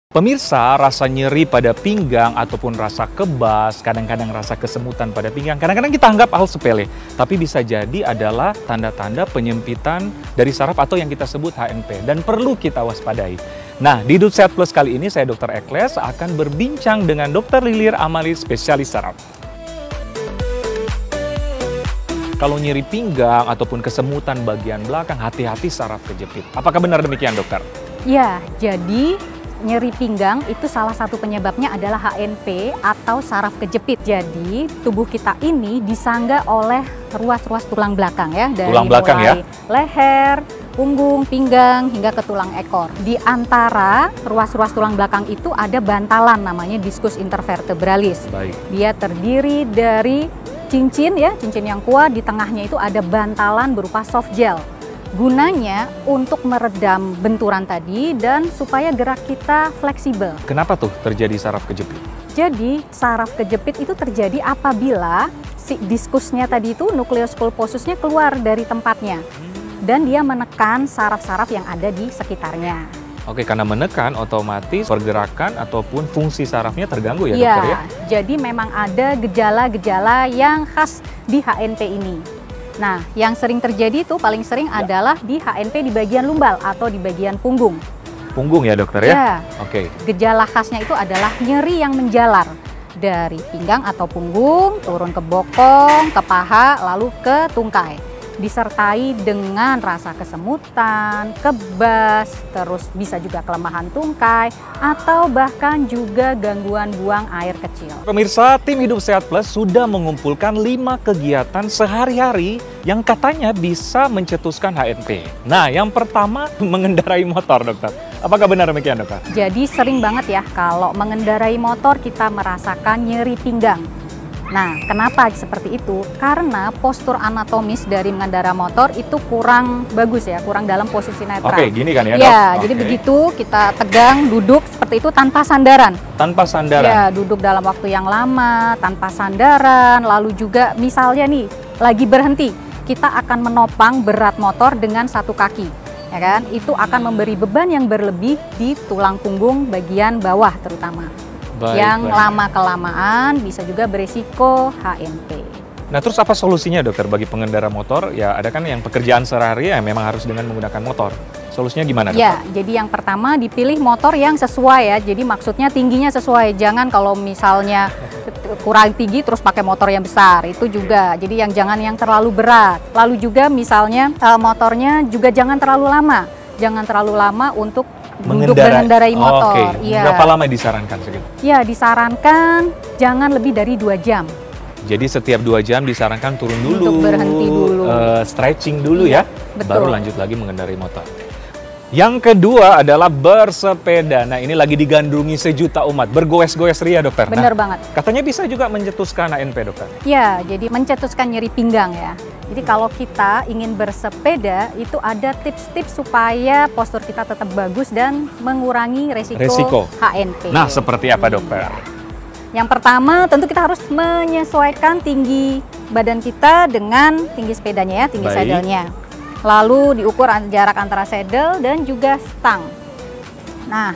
Pemirsa, rasa nyeri pada pinggang ataupun rasa kebas, kadang-kadang rasa kesemutan pada pinggang, kadang-kadang kita anggap hal sepele, tapi bisa jadi adalah tanda-tanda penyempitan dari saraf atau yang kita sebut HNP dan perlu kita waspadai. Nah, di Hidup Sehat Plus kali ini saya Dr. Ekles akan berbincang dengan Dr. Lilir Amali, spesialis saraf. Kalau nyeri pinggang ataupun kesemutan bagian belakang, hati-hati saraf kejepit. Apakah benar demikian, dokter? Ya, jadi nyeri pinggang itu salah satu penyebabnya adalah HNP atau saraf kejepit. Jadi tubuh kita ini disangga oleh ruas-ruas tulang belakang ya, dari tulang belakang mulai ya? Leher, punggung, pinggang hingga ke tulang ekor. Di antara ruas-ruas tulang belakang itu ada bantalan namanya diskus intervertebralis. Baik. Dia terdiri dari cincin ya, cincin yang kuat, di tengahnya itu ada bantalan berupa soft gel. Gunanya untuk meredam benturan tadi dan supaya gerak kita fleksibel. Kenapa tuh terjadi saraf kejepit? Jadi saraf kejepit itu terjadi apabila si diskusnya tadi itu, nukleus pulposusnya keluar dari tempatnya. Dan dia menekan saraf-saraf yang ada di sekitarnya. Oke, karena menekan otomatis pergerakan ataupun fungsi sarafnya terganggu ya, Iya, dokter ya? jadi memang ada gejala-gejala yang khas di HNP ini. Nah, yang sering terjadi itu paling sering adalah di HNP di bagian lumbal atau di bagian punggung. Punggung ya, dokter ya? Ya. Oke. Gejala khasnya itu adalah nyeri yang menjalar dari pinggang atau punggung, turun ke bokong, ke paha, lalu ke tungkai. Disertai dengan rasa kesemutan, kebas, terus bisa juga kelemahan tungkai, atau bahkan juga gangguan buang air kecil. Pemirsa, tim Hidup Sehat Plus sudah mengumpulkan 5 kegiatan sehari-hari yang katanya bisa mencetuskan HNP. Nah, yang pertama mengendarai motor, dokter. Apakah benar demikian, dokter? Jadi sering banget ya kalau mengendarai motor kita merasakan nyeri pinggang. Nah, kenapa seperti itu? Karena postur anatomis dari mengendara motor itu kurang bagus ya, kurang dalam posisi netral. Oke, gini kan ya, dok? Ya, jadi begitu kita tegang, duduk seperti itu tanpa sandaran. Tanpa sandaran? Ya, duduk dalam waktu yang lama, tanpa sandaran, lalu juga misalnya nih, lagi berhenti, kita akan menopang berat motor dengan satu kaki. Ya kan? Itu akan memberi beban yang berlebih di tulang punggung bagian bawah terutama. Yang lama-kelamaan bisa juga berisiko HNP. Nah, terus apa solusinya, dokter, bagi pengendara motor? Ya, ada kan yang pekerjaan sehari-hari ya memang harus dengan menggunakan motor. Solusinya gimana, dokter? Ya, jadi yang pertama dipilih motor yang sesuai ya. Jadi maksudnya tingginya sesuai. Jangan kalau misalnya kurang tinggi terus pakai motor yang besar. Itu juga. Jadi jangan yang terlalu berat. Lalu juga misalnya motornya juga jangan terlalu lama. Jangan terlalu lama untuk duduk mengendarai motor. Oke. Berapa lama disarankan segitu? Ya, disarankan jangan lebih dari 2 jam. Jadi setiap 2 jam disarankan turun dulu, untuk berhenti dulu, stretching dulu ya, betul. Baru lanjut lagi mengendarai motor. Yang kedua adalah bersepeda. Nah, ini lagi digandrungi sejuta umat, bergoes-goes ria, dokter. Bener banget. Katanya bisa juga mencetuskan HNP, dokter. Ya, jadi mencetuskan nyeri pinggang ya. Jadi kalau kita ingin bersepeda, itu ada tips-tips supaya postur kita tetap bagus dan mengurangi resiko HNP. Nah, seperti apa, dokter? Yang pertama, tentu kita harus menyesuaikan tinggi badan kita dengan tinggi sepedanya ya, tinggi sadelnya. Lalu diukur jarak antara saddle dan juga stang. Nah,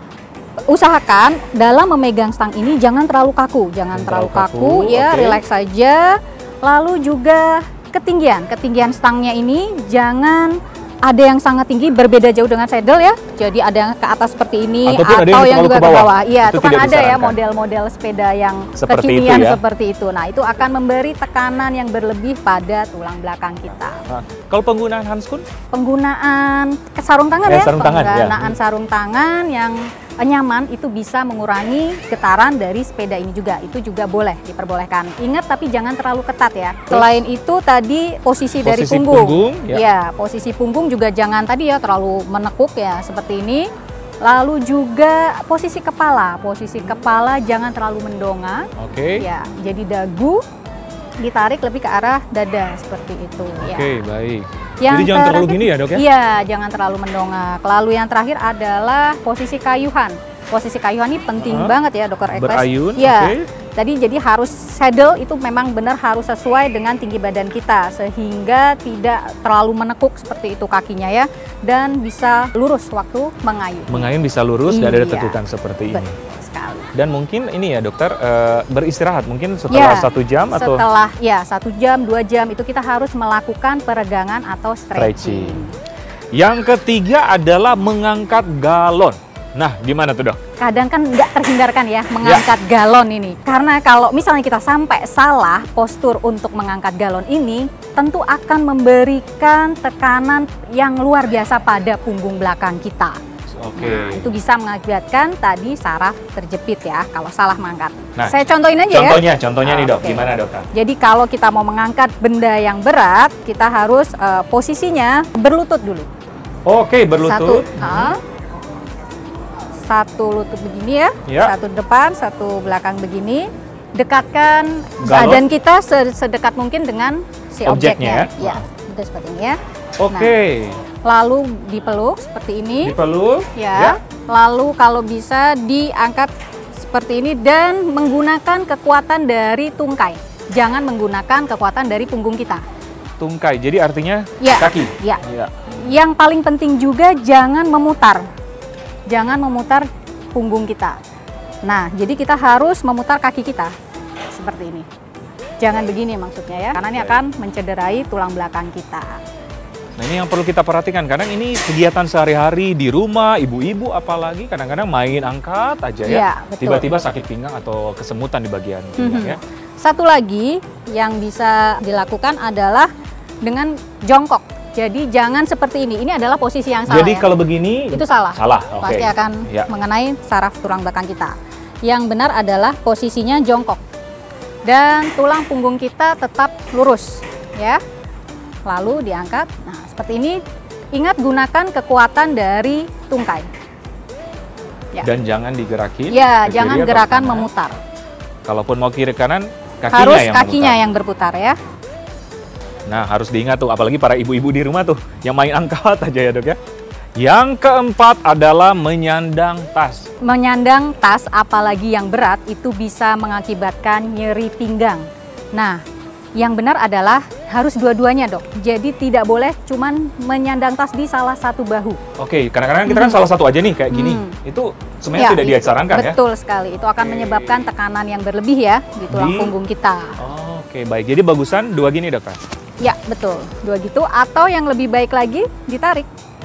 usahakan dalam memegang stang ini jangan terlalu kaku, terlalu kaku ya, relax saja. Lalu juga ketinggian stangnya ini jangan ada yang sangat tinggi berbeda jauh dengan saddle ya. Jadi ada yang ke atas seperti ini atau yang juga ke bawah. Iya, itu kan ada ya model-model sepeda yang kekinian seperti itu. Nah, itu akan memberi tekanan yang berlebih pada tulang belakang kita. Nah, kalau penggunaan handskun? Penggunaan sarung tangan ya. Penggunaan sarung tangan yang nyaman itu bisa mengurangi getaran dari sepeda ini juga. Itu juga boleh diperbolehkan. Ingat tapi jangan terlalu ketat ya. Selain itu tadi posisi dari punggung. Ya, posisi punggung juga jangan tadi ya terlalu menekuk ya seperti ini. Lalu juga posisi kepala. Posisi kepala jangan terlalu mendongak. Ya, jadi dagu ditarik lebih ke arah dada seperti itu ya. Baik. Jadi jangan terlalu gini ya, dok ya? Iya, jangan terlalu mendongak. Lalu yang terakhir adalah posisi kayuhan. Posisi kayuhan ini penting banget ya, Dokter Ekles. Berayun, ya. Tadi jadi harus saddle itu memang benar harus sesuai dengan tinggi badan kita sehingga tidak terlalu menekuk seperti itu kakinya ya, dan bisa lurus waktu mengayun. Mengayun bisa lurus, dan ada Iya. tekukan seperti ini. Betul sekali. Dan mungkin ini ya dokter, beristirahat mungkin setelah 1 jam atau setelah 1 jam 2 jam itu kita harus melakukan peregangan atau stretching. Yang ketiga adalah mengangkat galon. Nah, gimana tuh dok? Kadang kan nggak terhindarkan ya mengangkat galon ini. Karena kalau misalnya kita sampai salah postur untuk mengangkat galon ini, tentu akan memberikan tekanan yang luar biasa pada punggung belakang kita. Oke. Nah, itu bisa mengakibatkan tadi saraf terjepit ya kalau salah mengangkat. Nah, saya contohin aja Contohnya nih dok, Oke. gimana dokter? Jadi kalau kita mau mengangkat benda yang berat, kita harus posisinya berlutut dulu. Oke, berlutut. Satu lutut begini ya, Ya. satu depan, satu belakang begini. Dekatkan Galon. badan kita sedekat mungkin dengan si Objeknya objeknya. Ya, betul seperti ini ya. Oke. Lalu dipeluk seperti ini. Dipeluk. Ya. Lalu kalau bisa diangkat seperti ini dan menggunakan kekuatan dari tungkai. Jangan menggunakan kekuatan dari punggung kita. Tungkai. Jadi artinya Ya. kaki. Ya. Ya. Yang paling penting juga jangan memutar. Jangan memutar punggung kita. Nah, jadi kita harus memutar kaki kita seperti ini. Jangan begini maksudnya ya, karena ini akan mencederai tulang belakang kita. Nah, ini yang perlu kita perhatikan. Kadang ini kegiatan sehari-hari di rumah, ibu-ibu apalagi kadang-kadang main angkat aja ya. Ya, betul. Tiba-tiba sakit pinggang atau kesemutan di bagian pinggang ya. Satu lagi yang bisa dilakukan adalah dengan jongkok. Jadi jangan seperti ini. Ini adalah posisi yang salah. Jadi ya. kalau begini Itu salah. Salah. Oke. Pasti akan Ya. mengenai saraf tulang belakang kita. Yang benar adalah posisinya jongkok. Dan tulang punggung kita tetap lurus, ya. Lalu diangkat. Nah, seperti ini. Ingat gunakan kekuatan dari tungkai. Ya. Dan jangan digerakin. Ya, ke kiri jangan atau gerakan kanan. memutar. Kalaupun mau kiri kanan, kakinya Harus yang kakinya memutar. yang berputar ya. Nah, harus diingat tuh, apalagi para ibu-ibu di rumah tuh yang main angkat aja ya dok ya. Yang keempat adalah menyandang tas. Menyandang tas apalagi yang berat itu bisa mengakibatkan nyeri pinggang. Nah, yang benar adalah harus dua-duanya dok. Jadi tidak boleh cuman menyandang tas di salah satu bahu. Oke, kadang-kadang kita kan salah satu aja nih kayak gini. Itu sebenarnya tidak itu disarankan ya. betul sekali. Itu akan Oke. menyebabkan tekanan yang berlebih ya di tulang Di- punggung kita. Oke, baik. Jadi bagusan dua gini dokter. Ya, betul. Dua gitu atau yang lebih baik lagi ditarik.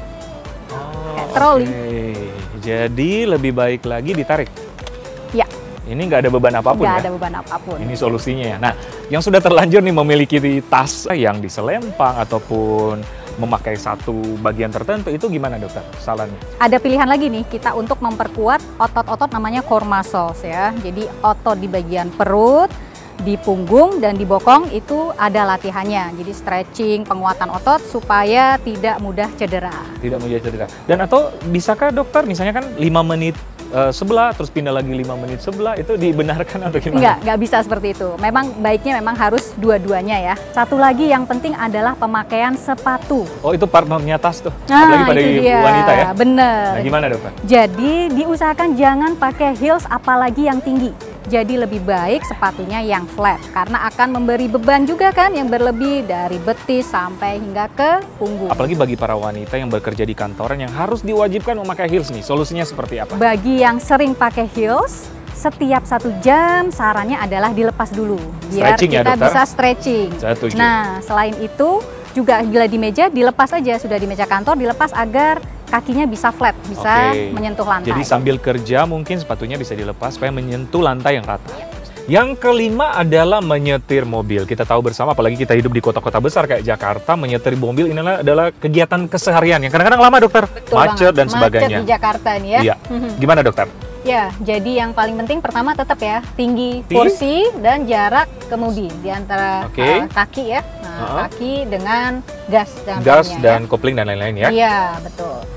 Kayak troli. Oke. Jadi lebih baik lagi ditarik. Ya, Ini nggak ada beban apapun nggak ya. ada beban apapun. Ini solusinya ya. Nah, yang sudah terlanjur nih memiliki tas yang diselempang ataupun memakai satu bagian tertentu, itu gimana dokter sarannya? Ada pilihan lagi nih kita untuk memperkuat otot-otot namanya core muscles ya. Jadi otot di bagian perut, di punggung dan di bokong itu ada latihannya. Jadi stretching, penguatan otot supaya tidak mudah cedera. Tidak menjadi cedera. Dan atau bisakah dokter misalnya kan 5 menit sebelah terus pindah lagi 5 menit sebelah, itu dibenarkan atau gimana? Nggak bisa seperti itu. Memang baiknya memang harus dua-duanya ya. Satu lagi yang penting adalah pemakaian sepatu. Oh, itu partnernya tas tuh. Nah, Apalagi pada itu dia. wanita ya. Bener. Nah, gimana dokter? Jadi diusahakan jangan pakai heels apalagi yang tinggi. Jadi lebih baik sepatunya yang flat karena akan memberi beban juga kan yang berlebih dari betis sampai hingga ke punggung. Apalagi bagi para wanita yang bekerja di kantoran yang harus diwajibkan memakai heels nih, solusinya seperti apa? Bagi yang sering pakai heels, setiap 1 jam sarannya adalah dilepas dulu biar Stretching ya, kita dokter? bisa stretching. Saya setuju. Nah, selain itu juga bila di meja dilepas aja, sudah di meja kantor dilepas agar kakinya bisa flat, bisa Oke. menyentuh lantai. Jadi sambil kerja mungkin sepatunya bisa dilepas supaya menyentuh lantai yang rata. Yang kelima adalah menyetir mobil. Kita tahu bersama, apalagi kita hidup di kota-kota besar kayak Jakarta, menyetir mobil ini adalah kegiatan keseharian yang kadang-kadang lama dokter, Betul macet banget. dan sebagainya. Macet di Jakarta ini ya. Iya. Gimana dokter? Ya, jadi yang paling penting pertama tetap ya tinggi Tinggi? kursi dan jarak kemudi di antara Oke. kaki ya. Nah, Uh-huh. kaki dengan gas dan Gas remnya, dan kopling dan lain-lain ya. Iya, betul.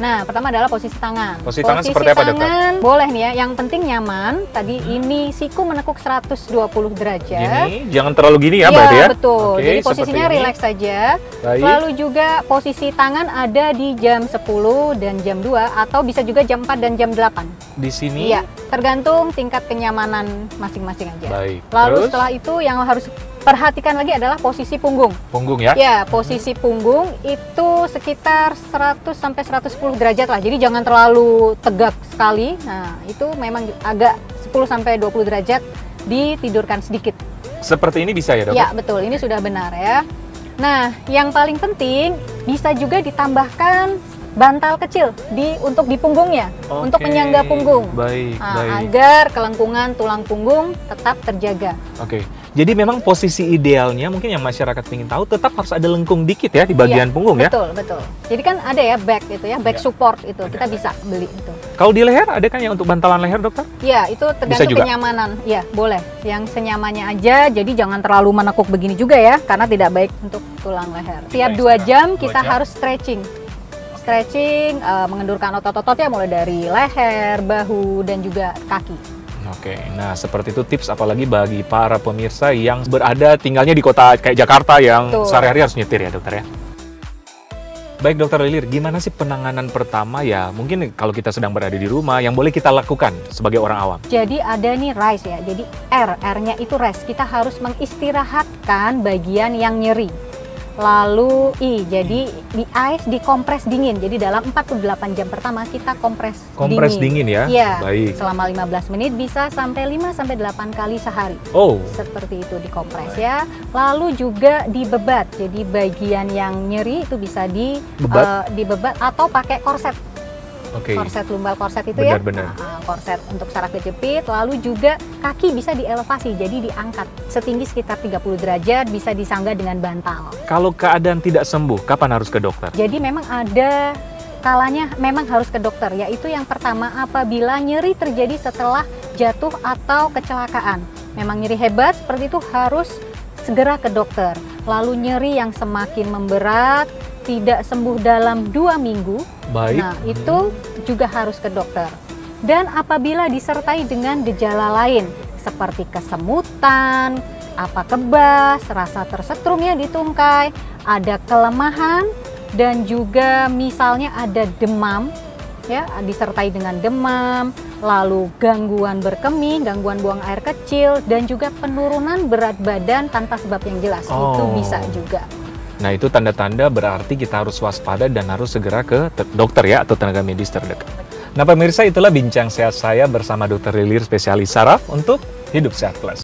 Nah, pertama adalah posisi tangan. Posisi tangan seperti apa, dokter? tangan boleh nih ya, yang penting nyaman. Tadi ini siku menekuk 120 derajat. Gini, jangan terlalu gini ya, Iya, berarti ya? betul. Oke, Jadi seperti posisinya ini. rileks saja. Baik. Lalu juga posisi tangan ada di jam 10 dan jam 2 atau bisa juga jam 4 dan jam 8. Di sini. Iya, tergantung tingkat kenyamanan masing-masing aja. Baik. Lalu Terus? setelah itu yang harus perhatikan lagi adalah posisi punggung. Punggung ya? Ya, posisi punggung itu sekitar 100 sampai 110 derajat lah. Jadi jangan terlalu tegak sekali. Nah, itu memang agak 10 sampai 20 derajat ditidurkan sedikit. Seperti ini bisa ya, dok? Ya, betul. Ini sudah benar ya. Nah, yang paling penting bisa juga ditambahkan bantal kecil untuk di punggungnya, untuk Oke, menyangga punggung. Baik, Nah, baik. agar kelengkungan tulang punggung tetap terjaga. Oke. Jadi memang posisi idealnya mungkin yang masyarakat ingin tahu tetap harus ada lengkung dikit ya di bagian Iya, punggung ya. Betul, betul. Jadi kan ada ya back itu ya, back Iya. support itu. Kita bisa beli itu. Kalau di leher ada kan yang untuk bantalan leher, dokter? Ya, itu Bisa tergantung juga? kenyamanan. Ya, boleh. Yang senyamannya aja, jadi jangan terlalu menekuk begini juga ya, karena tidak baik untuk tulang leher. Tiap 2 jam kita harus stretching. Stretching, mengendurkan otot-otot ya, mulai dari leher, bahu, dan juga kaki. Oke, nah seperti itu tips apalagi bagi para pemirsa yang berada tinggalnya di kota kayak Jakarta yang Betul. sehari-hari harus nyetir ya, dokter ya. Baik, dokter Lilir, gimana sih penanganan pertama ya? Mungkin kalau kita sedang berada di rumah yang boleh kita lakukan sebagai orang awam. Jadi ada nih rest ya, jadi R-nya itu rest. Kita harus mengistirahatkan bagian yang nyeri. Lalu jadi di ice, dikompres dingin. Jadi dalam 48 jam pertama kita kompres Dingin ya? Iya, Baik. selama 15 menit bisa sampai 5 sampai 8 kali sehari. Oh, Seperti itu dikompres ya. Lalu juga dibebat. Jadi bagian yang nyeri itu bisa dibebat atau pakai korset. oke. Korset lumbal korset itu Benar-benar. ya. Korset untuk saraf kejepit. Lalu juga kaki bisa dielevasi. Jadi diangkat setinggi sekitar 30 derajat, bisa disangga dengan bantal. Kalau keadaan tidak sembuh, kapan harus ke dokter? Jadi memang ada kalanya memang harus ke dokter, yaitu yang pertama apabila nyeri terjadi setelah jatuh atau kecelakaan. Memang nyeri hebat seperti itu harus segera ke dokter. Lalu nyeri yang semakin memberat, tidak sembuh dalam 2 minggu, Baik. nah itu juga harus ke dokter. Dan apabila disertai dengan gejala lain seperti kesemutan, kebas, rasa tersetrum ya di tungkai, ada kelemahan, dan juga misalnya ada demam ya, disertai dengan demam, lalu gangguan berkemih, gangguan buang air kecil, dan juga penurunan berat badan tanpa sebab yang jelas. Itu bisa juga. Nah, itu tanda-tanda berarti kita harus waspada dan harus segera ke dokter ya, atau tenaga medis terdekat. Nah, pemirsa, itulah bincang sehat saya bersama Dr. Lilir, spesialis saraf untuk Hidup Sehat Plus.